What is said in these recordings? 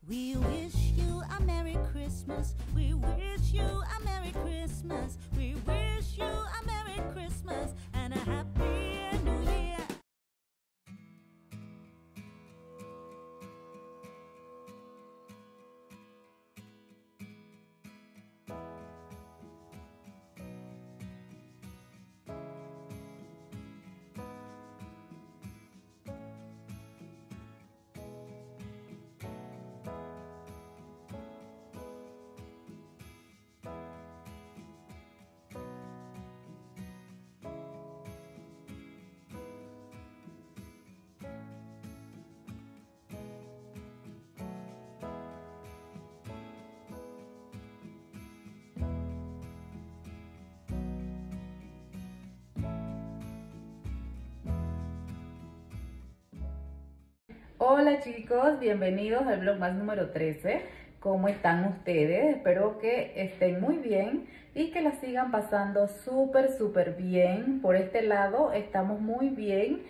We wish you a Merry Christmas. We wish you a Merry Christmas. We wish you a Merry Christmas and a Happy New Year. Hola chicos, bienvenidos al vlog más número 13. ¿Cómo están ustedes? Espero que estén muy bien y que la sigan pasando súper bien. Por este lado estamos muy bien.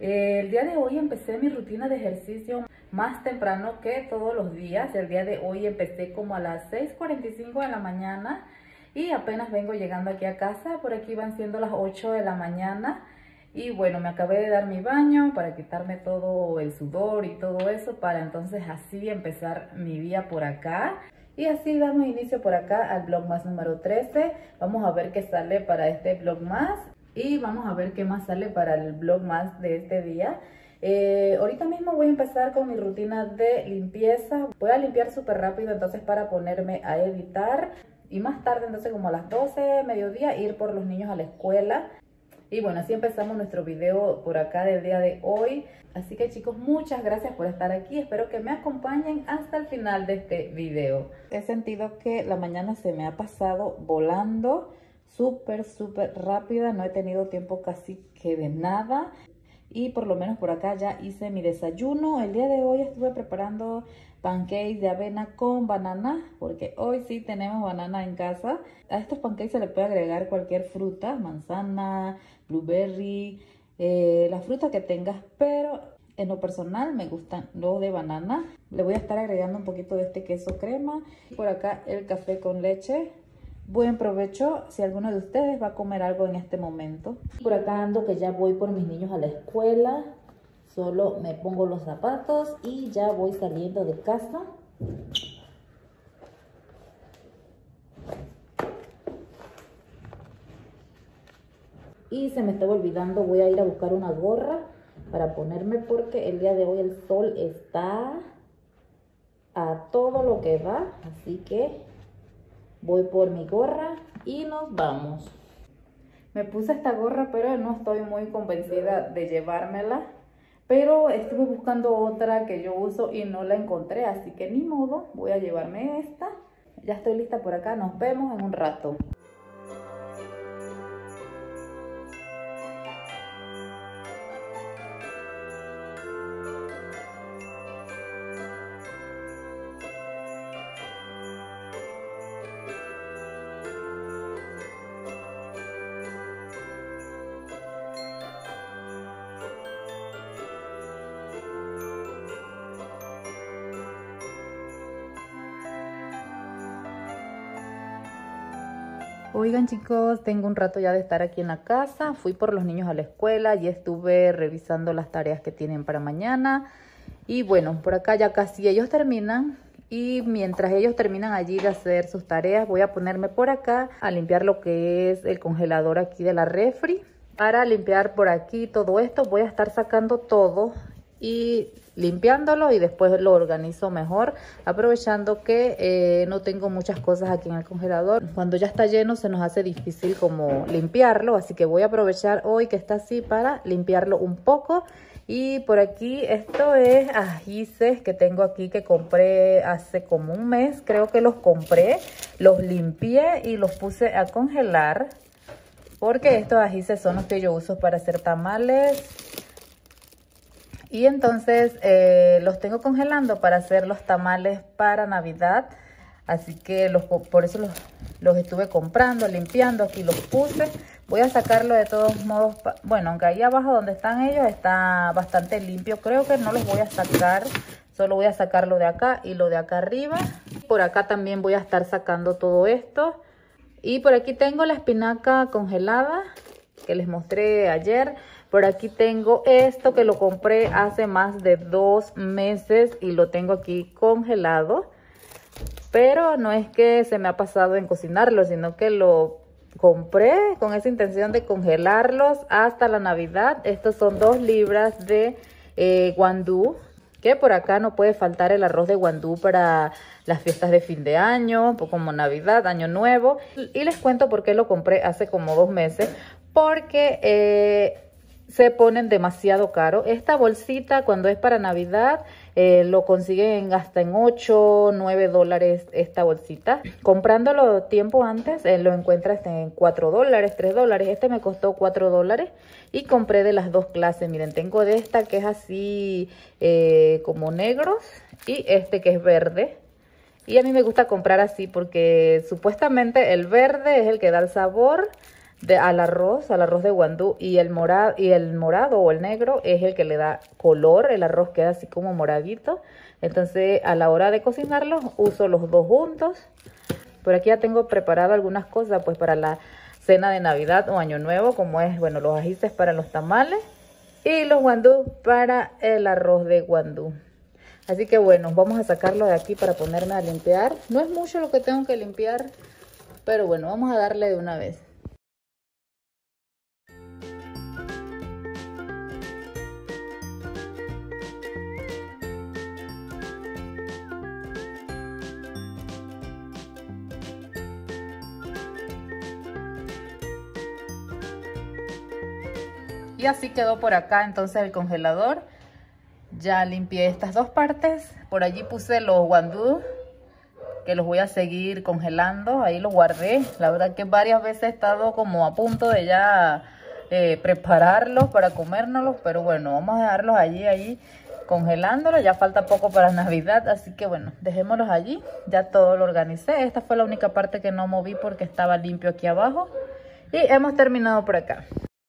El día de hoy empecé mi rutina de ejercicio más temprano que todos los días. El día de hoy empecé como a las 6:45 de la mañana y apenas vengo llegando aquí a casa. Por aquí van siendo las 8 de la mañana. Y bueno, me acabé de dar mi baño para quitarme todo el sudor y todo eso, para entonces así empezar mi día por acá. Y así damos inicio por acá al vlog más número 13. Vamos a ver qué sale para este vlog más. Y vamos a ver qué más sale para el vlog más de este día. Ahorita mismo voy a empezar con mi rutina de limpieza. Voy a limpiar súper rápido entonces para ponerme a editar. Y más tarde entonces como a las 12, mediodía, ir por los niños a la escuela. Y bueno, así empezamos nuestro video por acá del día de hoy. Así que chicos, muchas gracias por estar aquí. Espero que me acompañen hasta el final de este video. He sentido que la mañana se me ha pasado volando súper rápida. No he tenido tiempo casi que de nada. Y por lo menos por acá ya hice mi desayuno. El día de hoy estuve preparando pancakes de avena con banana, porque hoy sí tenemos banana en casa. A estos pancakes se le puede agregar cualquier fruta, manzana, blueberry, la fruta que tengas, pero en lo personal me gustan los de banana. Le voy a estar agregando un poquito de este queso crema. Por acá el café con leche. Buen provecho si alguno de ustedes va a comer algo en este momento. Por acá ando que ya voy por mis niños a la escuela. Solo me pongo los zapatos y ya voy saliendo de casa. Y se me estaba olvidando, voy a ir a buscar una gorra para ponerme porque el día de hoy el sol está a todo lo que va. Así que voy por mi gorra y nos vamos. Me puse esta gorra, pero no estoy muy convencida de llevármela. Pero estuve buscando otra que yo uso y no la encontré, así que ni modo, voy a llevarme esta. Ya estoy lista por acá, nos vemos en un rato. Oigan chicos, tengo un rato ya de estar aquí en la casa. Fui por los niños a la escuela y estuve revisando las tareas que tienen para mañana. Y bueno, por acá ya casi ellos terminan. Y mientras ellos terminan allí de hacer sus tareas, voy a ponerme por acá a limpiar lo que es el congelador aquí de la refri. Para limpiar por aquí todo esto, voy a estar sacando todo y limpiándolo y después lo organizo mejor, aprovechando que no tengo muchas cosas aquí en el congelador. Cuando ya está lleno se nos hace difícil como limpiarlo, así que voy a aprovechar hoy que está así para limpiarlo un poco. Y por aquí esto es ajíes que tengo aquí que compré hace como un mes, creo que los compré, los limpié y los puse a congelar porque estos ajíes son los que yo uso para hacer tamales. Y entonces los tengo congelando para hacer los tamales para Navidad. Así que por eso los estuve comprando, limpiando. Aquí los puse. Voy a sacarlo de todos modos. Bueno, aunque ahí abajo donde están ellos está bastante limpio. Creo que no los voy a sacar. Solo voy a sacar lo de acá y lo de acá arriba. Por acá también voy a estar sacando todo esto. Y por aquí tengo la espinaca congelada que les mostré ayer. Por aquí tengo esto que lo compré hace más de 2 meses y lo tengo aquí congelado. Pero no es que se me ha pasado en cocinarlo, sino que lo compré con esa intención de congelarlos hasta la Navidad. Estos son 2 libras de guandú, que por acá no puede faltar el arroz de guandú para las fiestas de fin de año, como Navidad, Año Nuevo. Y les cuento por qué lo compré hace como 2 meses, porque se ponen demasiado caro. Esta bolsita cuando es para Navidad lo consiguen hasta en 8, 9 dólares esta bolsita. Comprándolo tiempo antes lo encuentras en 4 dólares, 3 dólares. Este me costó 4 dólares y compré de las 2 clases. Miren, tengo de esta que es así como negros y este que es verde. Y a mí me gusta comprar así porque supuestamente el verde es el que da el sabor al arroz de guandú, y el morado o el negro es el que le da color. El arroz queda así como moradito. Entonces a la hora de cocinarlos uso los 2 juntos. Por aquí ya tengo preparado algunas cosas pues para la cena de Navidad o Año Nuevo, como es, bueno, los ajíes para los tamales y los guandú para el arroz de guandú. Así que bueno, vamos a sacarlo de aquí para ponerme a limpiar. No es mucho lo que tengo que limpiar, pero bueno, vamos a darle de una vez. Y así quedó por acá entonces el congelador. Ya limpié estas 2 partes. Por allí puse los guandú, que los voy a seguir congelando. Ahí los guardé. La verdad que varias veces he estado como a punto de ya prepararlos para comérnoslos. Pero bueno, vamos a dejarlos allí congelándolos. Ya falta poco para Navidad. Así que bueno, dejémoslos allí. Ya todo lo organicé. Esta fue la única parte que no moví porque estaba limpio aquí abajo. Y hemos terminado por acá.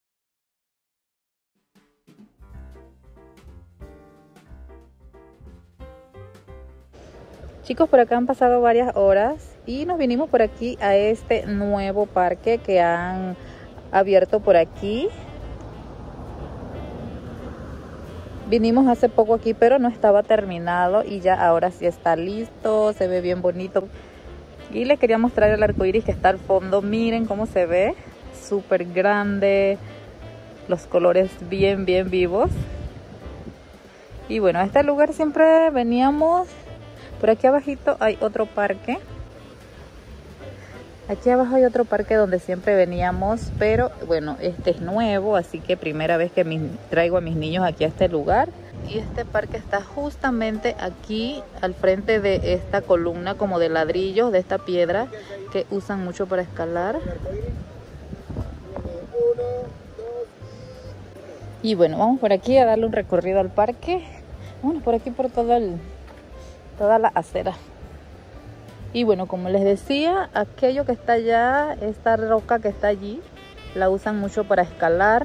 Chicos, por acá han pasado varias horas y nos vinimos por aquí a este nuevo parque que han abierto por aquí. Vinimos hace poco aquí, pero no estaba terminado y ya ahora sí está listo, se ve bien bonito. Y les quería mostrar el arco iris que está al fondo. Miren cómo se ve, súper grande, los colores bien vivos. Y bueno, a este lugar siempre veníamos. Por aquí abajito hay otro parque. Aquí abajo hay otro parque donde siempre veníamos, pero bueno, este es nuevo, así que primera vez que traigo a mis niños aquí a este lugar. Y este parque está justamente aquí, al frente de esta columna como de ladrillos, de esta piedra que usan mucho para escalar. Y bueno, vamos por aquí a darle un recorrido al parque. Bueno, por aquí por toda la acera. Y bueno, como les decía, aquello que está allá, esta roca que está allí, la usan mucho para escalar.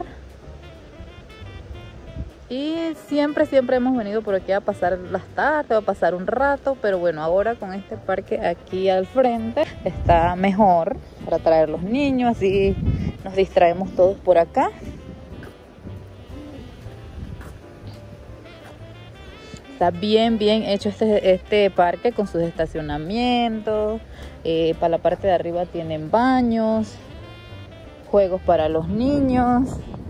Y siempre hemos venido por aquí a pasar las tardes, a pasar un rato. Pero bueno, ahora con este parque aquí al frente está mejor para traer los niños, así nos distraemos todos por acá. Está bien hecho este parque con sus estacionamientos. Para la parte de arriba tienen baños, juegos para los niños.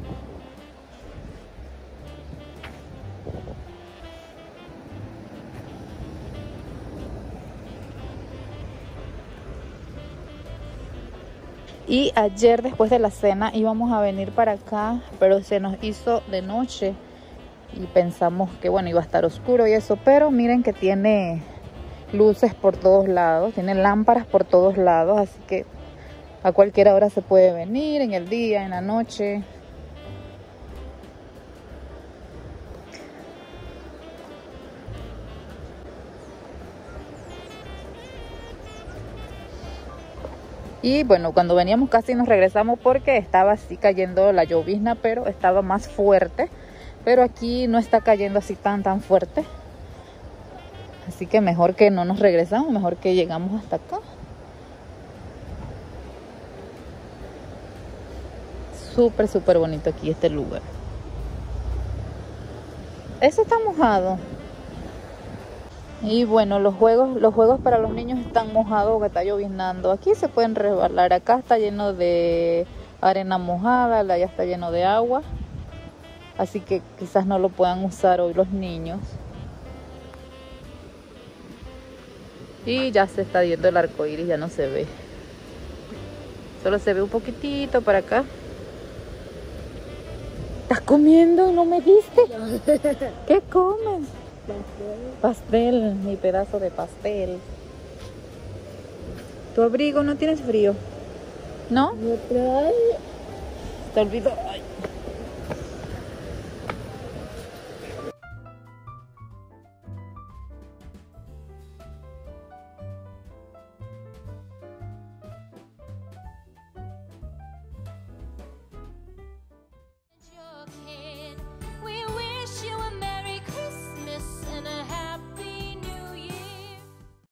Y ayer después de la cena íbamos a venir para acá, pero se nos hizo de noche. Y pensamos que bueno, iba a estar oscuro y eso, pero miren que tiene luces por todos lados, tiene lámparas por todos lados, así que a cualquier hora se puede venir, en el día, en la noche. Y bueno, cuando veníamos casi nos regresamos porque estaba así cayendo la llovizna, pero estaba más fuerte. Pero aquí no está cayendo así tan fuerte. Así que mejor que no nos regresamos, mejor que llegamos hasta acá. Súper, súper bonito aquí este lugar. Ese está mojado. Y bueno, los juegos para los niños están mojados porque está lloviznando. Aquí se pueden resbalar. Acá está lleno de arena mojada, allá está lleno de agua. Así que quizás no lo puedan usar hoy los niños. Y ya se está yendo el arco iris, ya no se ve. Solo se ve un poquitito para acá. ¿Estás comiendo? ¿No me diste? ¿Qué comes? Pastel, mi pedazo de pastel. ¿Tu abrigo no tienes frío? ¿No? Te olvidó.